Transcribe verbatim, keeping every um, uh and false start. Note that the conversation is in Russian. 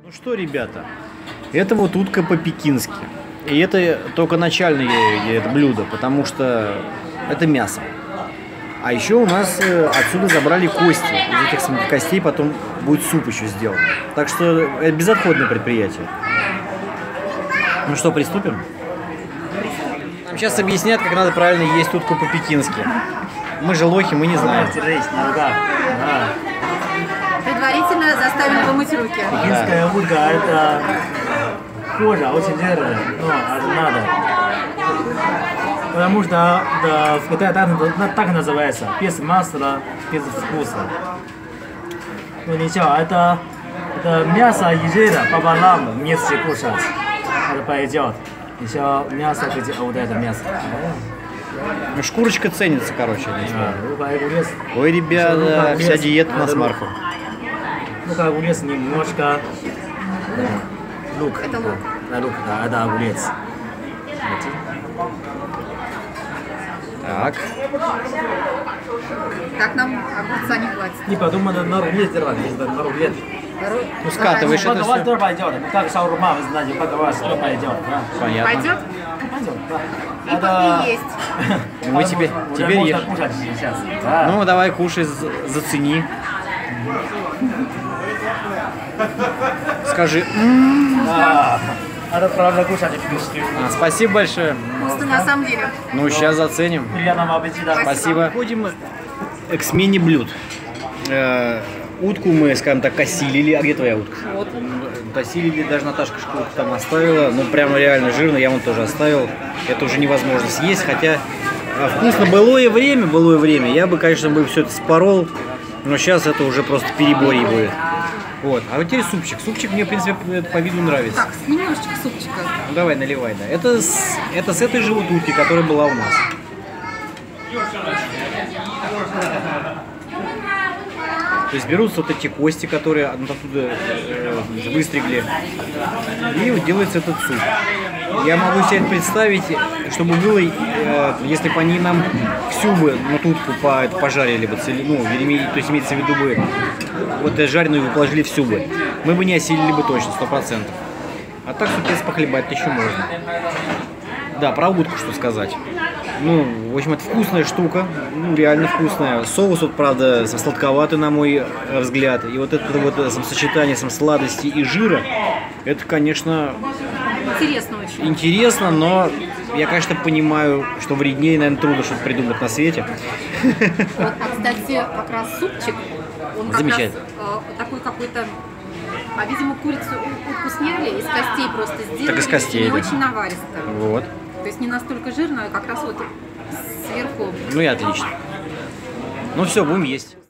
Ну что, ребята, это вот утка по-пекински. И это только начальное это блюдо, потому что это мясо. А еще у нас отсюда забрали кости. Из этих самых костей потом будет суп еще сделан. Так что это безотходное предприятие. Ну что, приступим? Нам сейчас объяснят, как надо правильно есть утку по-пекински. Мы же лохи, мы не знаем. Предварительно заставили помыть руки. Пекинская утка — это кожа очень жирная, но это надо. Потому что да, в Китае так, так называется, без масла, без вкуса. Ну ничего, это, это мясо и жира пополам вместе кушать. Это пойдет. Еще мясо, где вот это мясо. Ну, шкурочка ценится, короче. Да, огурец. Ой, ребята, огурец, вся диета на смарку. Ну-ка, огурец немножко. Да. Лук. Это лук. Да, лук, да, это огурец. Так. Так нам огурца не хватит. Не подумай, на рулет делать, на рулет. Ну, скатываешь это Поговать все. тоже пойдет. Как шаурма, вы знаете, поговать тоже пойдет. Да? Понятно. Пойдет? Пойдет, да. И Это... по- и есть. Мы тебе, Уже теперь можно ешь. кушать сейчас. Да. Ну, давай кушай, за- зацени. Скажи. «М-м-м». Да. Это правда кушать пирожки. А, спасибо большое. Вкусно на самом деле. Ну, сейчас заценим. Приятного аппетита. Спасибо. Ходим к смене блюд. Э, утку мы, скажем так, осилили. А где твоя утка? Вот. Осилили, даже Наташка шкурку там оставила. Ну, прямо реально жирно, я вон тоже оставил. Это уже невозможно съесть, хотя а, вкусно. Былое время, былое время. Я бы, конечно, бы все это спорол, но сейчас это уже просто переборье будет. Вот. А вот теперь супчик. Супчик мне, в принципе, по виду нравится. Так, немножечко супчика. Ну, давай, наливай, да. Это с, это с этой же вот утки, которая была у нас. То есть берутся вот эти кости, которые оттуда э, выстригли, и вот делается этот суп. Я могу себе это представить, чтобы было, э, если бы они нам всю бы ну, утку по, это, пожарили бы, цели, ну, то есть имеется в виду бы, вот э, жареную вы положили всю бы, мы бы не осилили бы точно, сто процентов. А так, супец, похлебать-то еще можно. Да, про утку что сказать. Ну, в общем, это вкусная штука, ну, реально вкусная. Соус, вот, правда, сладковатый, на мой взгляд. И вот это вот сочетание сладости и жира, это, конечно, Интересно очень. интересно, но я, конечно, понимаю, что вреднее, наверное, трудно что-то придумать на свете. Вот, а, кстати, как раз супчик, он как Замечательно. раз э, такой какой-то... А, видимо, курицу утку сняли, из костей просто сделали. Так из костей, и да. очень наваристо. Вот. То есть не настолько жирно, а как раз вот сверху. Ну и отлично. Ну все, будем есть.